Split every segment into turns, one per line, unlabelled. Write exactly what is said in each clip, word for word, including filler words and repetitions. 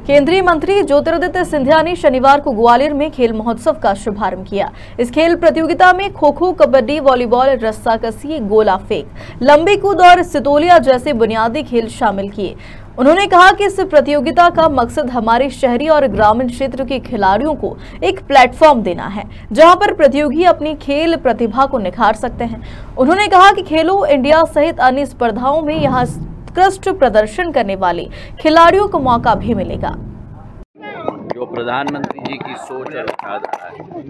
केंद्रीय मंत्री ज्योतिरादित्य सिंधिया ने शनिवार को ग्वालियर में खेल महोत्सव का शुभारंभ किया। इस खेल प्रतियोगिता में खो खो, कबड्डी, वॉलीबॉल, रस्साकसी, गोला फेंक, लंबी कूद और सितोलिया जैसे बुनियादी खेल शामिल किए। उन्होंने कहा कि इस प्रतियोगिता का मकसद हमारे शहरी और ग्रामीण क्षेत्र के खिलाड़ियों को एक प्लेटफॉर्म देना है, जहां पर प्रतियोगी अपनी खेल प्रतिभा को निखार सकते हैं। उन्होंने कहा कि खेलो इंडिया सहित अन्य स्पर्धाओं में यहां उत्कृष्ट प्रदर्शन करने वाले खिलाड़ियों को मौका भी मिलेगा।
जो प्रधानमंत्री जी की सोच और विचारधारा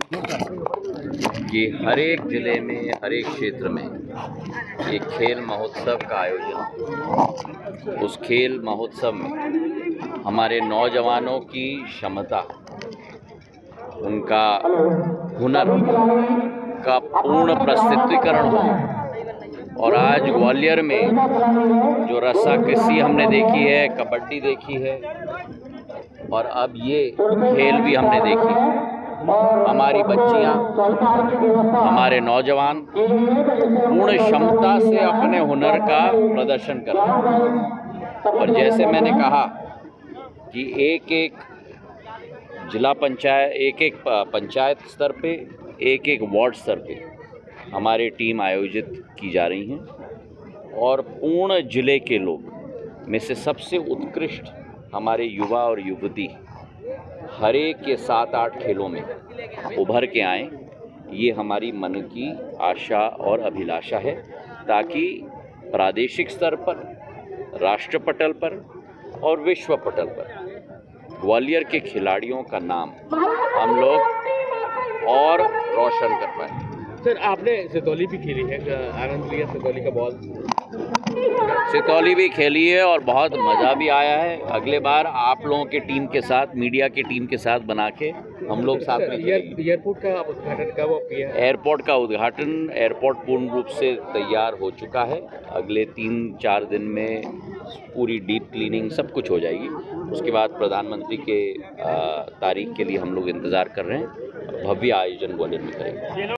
है कि हर एक जिले में, हर एक क्षेत्र में एक खेल महोत्सव का आयोजन, उस खेल महोत्सव में हमारे नौजवानों की क्षमता, उनका हुनर का पूर्ण प्रस्तुतिकरण हो। और आज ग्वालियर में जो रस्साकसी हमने देखी है, कबड्डी देखी है और अब ये खेल भी हमने देखी, हमारी बच्चियां, हमारे नौजवान पूर्ण क्षमता से अपने हुनर का प्रदर्शन कर रहे हैं। और जैसे मैंने कहा कि एक एक जिला पंचायत, एक एक पंचायत स्तर पे, एक एक वार्ड स्तर पे हमारी टीम आयोजित की जा रही हैं और पूर्ण जिले के लोग में से सबसे उत्कृष्ट हमारे युवा और युवती हर एक के सात आठ खेलों में उभर के आएँ, ये हमारी मन की आशा और अभिलाषा है, ताकि प्रादेशिक स्तर पर, राष्ट्र पटल पर और विश्व पटल पर ग्वालियर के खिलाड़ियों का नाम हम लोग और रोशन कर पाए।
सर, आपने सितौली भी खेली है, आनंद लिया सितौली का बॉल?
सितौली भी खेली है और बहुत मज़ा भी आया है। अगले बार आप लोगों के टीम के साथ, मीडिया की टीम के साथ बना के हम लोग साथ में खेलेंगे।
एयरपोर्ट का उद्घाटन कब किया?
एयरपोर्ट का उद्घाटन, एयरपोर्ट पूर्ण रूप से तैयार हो चुका है। अगले तीन चार दिन में पूरी डीप क्लीनिंग सब कुछ हो जाएगी। उसके बाद प्रधानमंत्री के तारीख के लिए हम लोग इंतज़ार कर रहे हैं। भव्य आयोजन ग्वालियर में करेंगे।